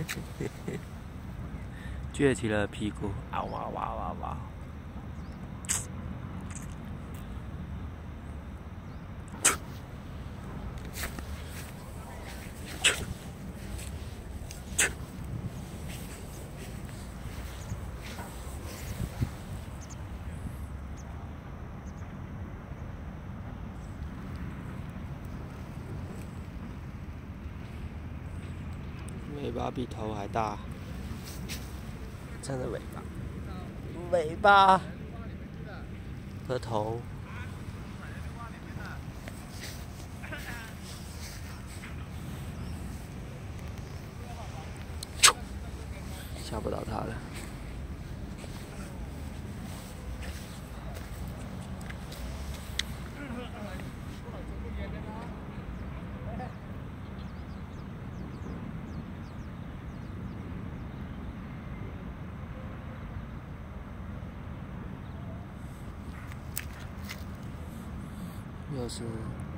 撅起了屁股，啊哇哇哇哇！尾巴比头还大，真的尾巴，尾巴和头。吓不到它了。又是